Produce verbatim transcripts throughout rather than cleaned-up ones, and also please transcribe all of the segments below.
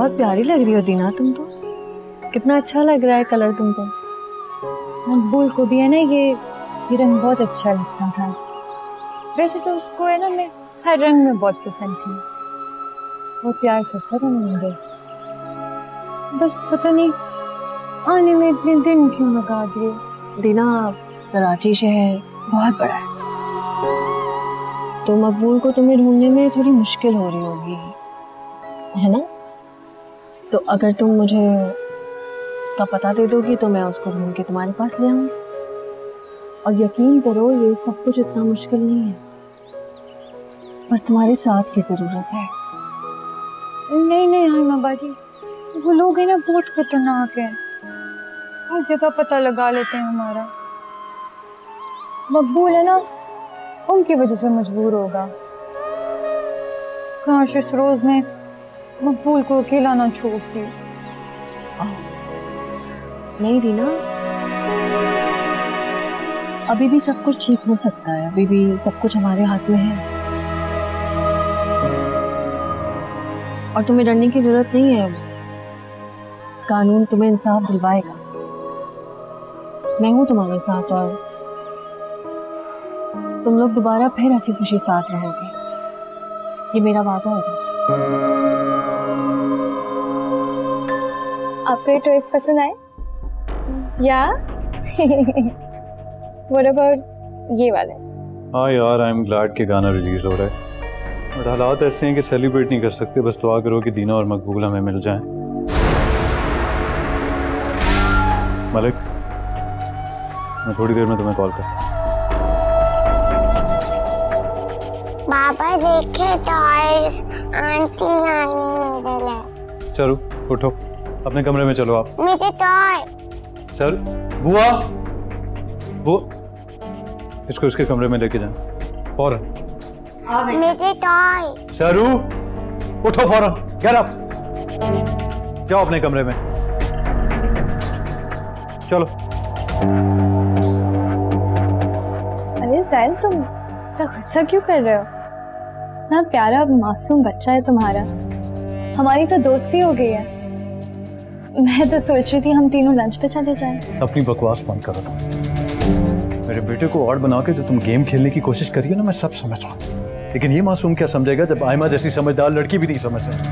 बहुत प्यारी लग रही हो दीना तुम तो। कितना अच्छा लग रहा है कलर तुमको। मकबूल को भी है ना ये ये रंग बहुत अच्छा लगता था। वैसे तो उसको है ना मैं हर रंग में बहुत पसंद थी, बहुत प्यार करता था मुझे। बस पता नहीं आने में इतने दिन क्यों लगा दिए। दीना कराची शहर बहुत बड़ा है, तो मकबूल को तुम्हें ढूंढने में थोड़ी मुश्किल हो रही होगी, है ना? तो अगर तुम मुझे उसका पता दे दोगी तो मैं उसको ढूंढ के तुम्हारे पास ले आऊंगी। और यकीन करो ये सब कुछ इतना मुश्किल नहीं है, बस तुम्हारे साथ की जरूरत है। नहीं नहीं हाइमा बाजी, वो लोग है ना बहुत खतरनाक है, हर जगह पता लगा लेते हैं हमारा। मकबूल है ना उनकी वजह से मजबूर होगा। काश इस रोज में मकबूल को अकेला ना छोड़ती। नहीं दीना, अभी भी सब कुछ ठीक हो सकता है, अभी भी सब कुछ हमारे हाथ में है और तुम्हें डरने की जरूरत नहीं है। कानून तुम्हें इंसाफ दिलवाएगा। मैं हूं तुम्हारे साथ और तुम लोग दोबारा फिर हंसी खुशी साथ रहोगे, ये मेरा वादा है तुमसे। आपको ये टॉयज पसंद आए? या What about ये वाले? हाँ यार, आई एम ग्लैड के गाना रिलीज हो रहा है और हालात ऐसे हैं कि सेलिब्रेट नहीं कर सकते। बस दुआ करो कि दीना और मकबूल हमें मिल जाएं। मलिक, मैं थोड़ी देर में तुम्हें कॉल करता हूँ। पापा देखे टॉयज, आंटी नानी मेरे लिए। चलो उठो, अपने कमरे में चलो। आप मेरे टॉय। चल बुआ, बुआ इसको इसके कमरे में लेके जाए फौरन। मेरे टॉय। शरू उठो फौरन, गेट अप, जाओ अपने कमरे में, चलो। अरे जैन, तुम इतना गुस्सा क्यों कर रहे हो? इतना प्यारा मासूम बच्चा है तुम्हारा, हमारी तो दोस्ती हो गई है। मैं तो सोच रही थी हम तीनों लंच पे चले जाएं। अपनी बकवास बंद करो तुम। मेरे बेटे को ऑड बना के जो तुम गेम खेलने की कोशिश करी है ना, मैं सब समझ रहा हूँ, लेकिन ये मासूम क्या समझेगा जब आयमा जैसी समझदार लड़की भी नहीं समझ सकती।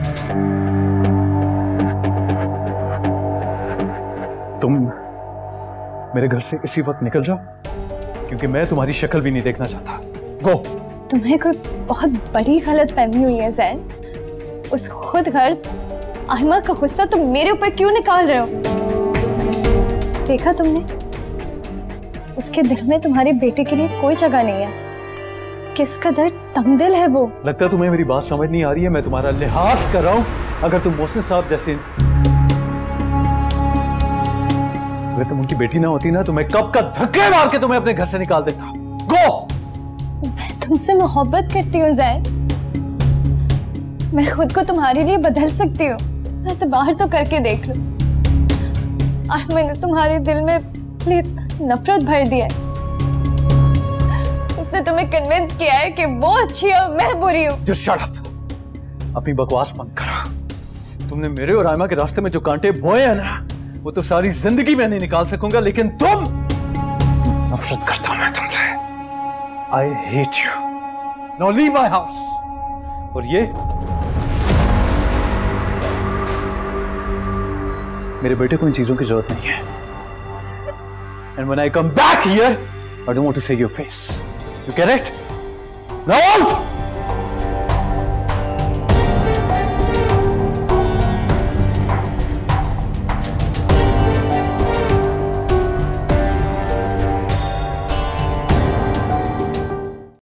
तुम मेरे घर से इसी वक्त निकल जाओ, क्योंकि मैं तुम्हारी शक्ल भी नहीं देखना चाहता। गो। तुम्हें कोई बहुत बड़ी गलतफहमी हुई है जैन। उस खुद गर्ज आयमा का गुस्सा तुम मेरे ऊपर क्यों निकाल रहे हो? देखा तुमने, उसके दिल में तुम्हारे बेटे के लिए कोई जगह नहीं है। किस कदर तंगदिल है वो। लगता है तुम्हें मेरी बात समझ नहीं आ रही है। मैं तुम्हारा लिहाज कर रहा हूं। अगर तुम मोहसिन साहब जैसे, अगर तुम उनकी बेटी ना होती ना तो मैं कब का धक्के मार के तुम्हें अपने घर से निकाल देता। गो। मैं तुमसे मोहब्बत करती हूँ जैन, मैं खुद को तुम्हारे लिए बदल सकती हूँ। मैं तो बाहर तो करके देख लो। आज मैंने तुम्हारे दिल में नफरत भर दिया है। उसने तुम्हें कन्विंस किया है कि वो अच्छी है और मैं बुरी हूँ। Just shut up। अपनी बकवास बंद करो। तुमने मेरे और आयमा के रास्ते में जो कांटे बोए हैं ना, वो तो सारी जिंदगी में नहीं निकाल सकूंगा, लेकिन तुम, नफरत करता हूं मैं तुमसे। I hate you। Now leave my house। और ये मेरे बेटे को इन चीजों की जरूरत नहीं है। And when I come back here, I don't want to see your face। You get it? Now out!